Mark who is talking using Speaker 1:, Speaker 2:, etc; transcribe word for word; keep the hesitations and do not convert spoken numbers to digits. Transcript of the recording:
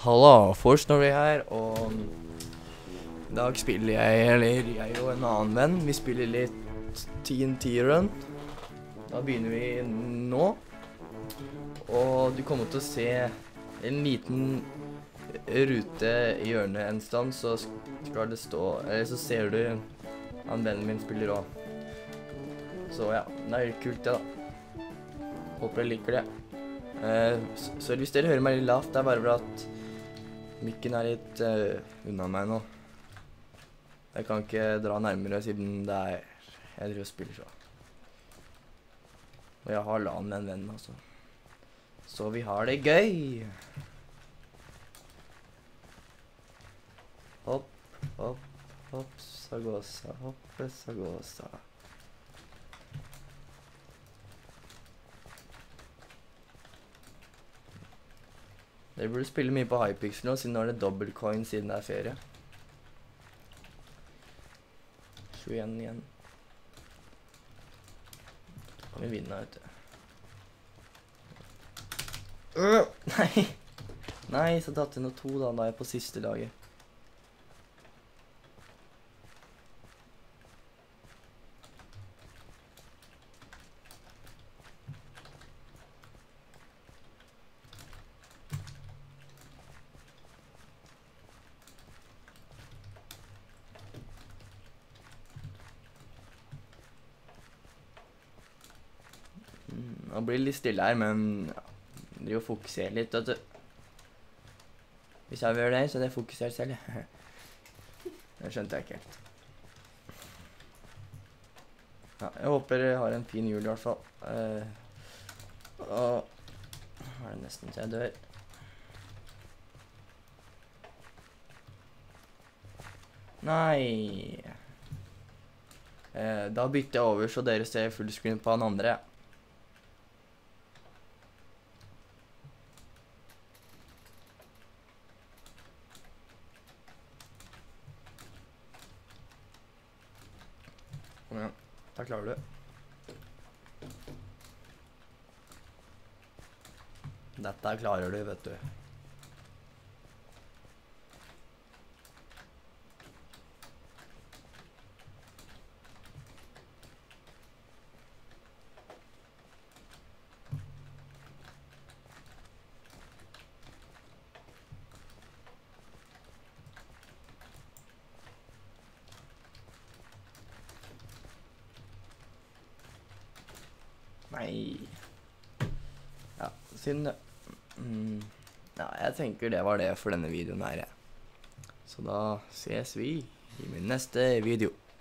Speaker 1: Halla, Forsnory her, og i dag spiller jeg, eller jeg og en annen venn, vi spiller litt T N T-run. Da begynner vi nå, og du kommer til å se en liten rute i hjørnet en stand, så skal det stå, eller så ser du han vennen min spiller også. Så ja, det er helt kult det da. Håper jeg liker det. Uh, så, så hvis dere hører meg litt lavt, det er bare for at mikken er litt uh, unna meg nå. Jeg kan ikke dra nærmere siden det er jeg driver og spiller så. Og jeg har LAN med en venn, altså. Så vi har det gøy! Hopp, hopp, hopp, sagosa, hoppe, sagosa. Dere burde spille mye på Hypixel nå, siden nå er det dobbeltcoin siden det er ferie. tjueen igjen. Da kan vi vinne, vet du. Øh, nei! Nei, så tatt jeg noe to da, da er jeg på siste laget. Nå blir det litt stille her, men ja, jeg driver og fokuserer litt, vet du. Hvis jeg vil gjøre det, så er det fokusert selv. Det skjønte jeg ikke helt. Ja, jeg håper jeg har en fin jul i hvert fall. Uh, og nå er det nesten til jeg dør. Nei. Uh, da bytter jeg over så dere ser fullscreen på han andre. Kom igjen, da klarer du. Dette klarer du, vet du. Nei. Ja, synd det. Mm. Ja, jeg tenker det var det for denne videoen her. Så da ses vi i min neste video.